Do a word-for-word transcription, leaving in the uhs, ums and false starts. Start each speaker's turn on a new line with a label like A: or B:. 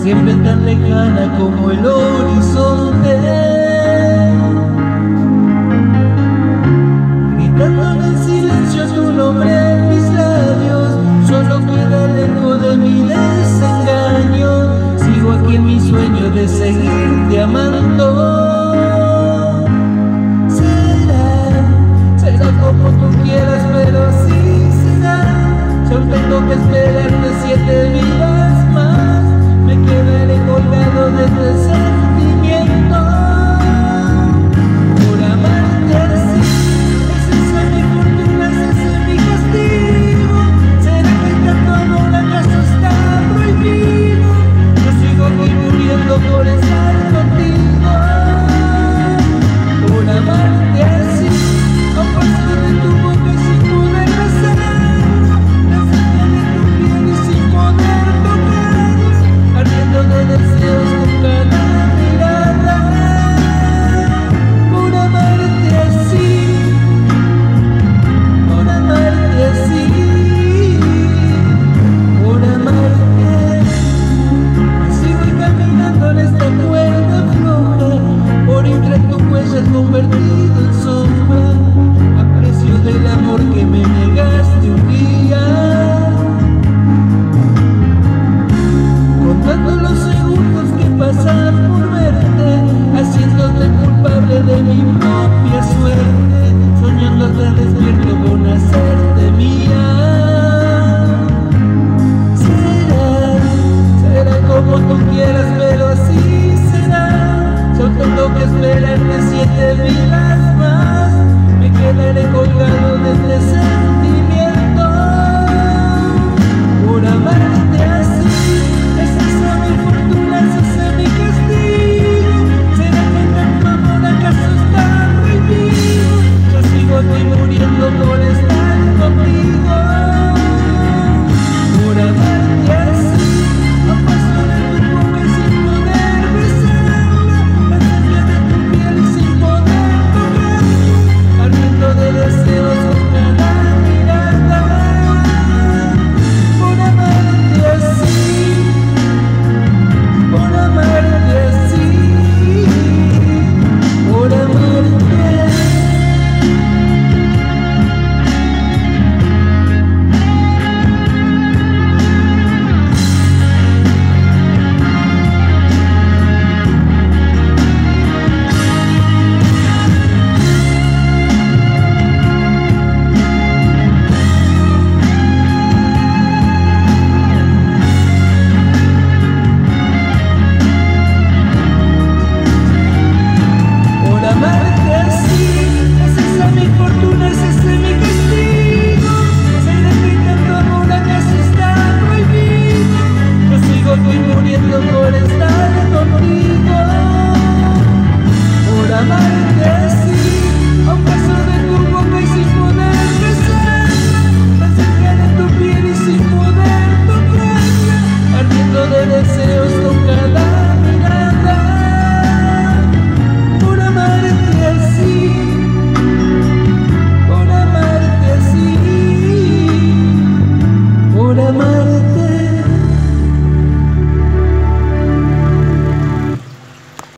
A: siempre tan lejana como el horizonte, gritando en el silencio tu nombre en mis labios. Solo queda el eco de mi desengaño. Sigo aquí en mi sueño de seguirte amando. Será, será como tú quieras, pero así será. Yo tengo que esperarte siete vidas más. Me quedaré colgado de este sentimiento. Por amarte así, esa es mi fortuna, ese es mi castigo. ¿Será que tanto amor acaso está prohibido? Yo sigo aquí muriendo por estar contigo. Por amarte así, no paso de tu boca sin poder besarla, la cerca de tu piel y sin poder tocarla, ardiendo de deseos con cada mirada. Por amarte así, por amarte así, por amarte. Así voy caminando en esta cuerda floja, por entre tus huellas convertido en sombra, a precio del amor que me negaste un día. Contando los segundos que pasan por verte, haciéndote culpable de mi propia suerte, soñando hasta despierto con hacerte mía. Será, será como tú quieras, pero así será. Yo tengo que esperarte siete vidas más. Me quedaré colgado de este sentimiento. Por amarte.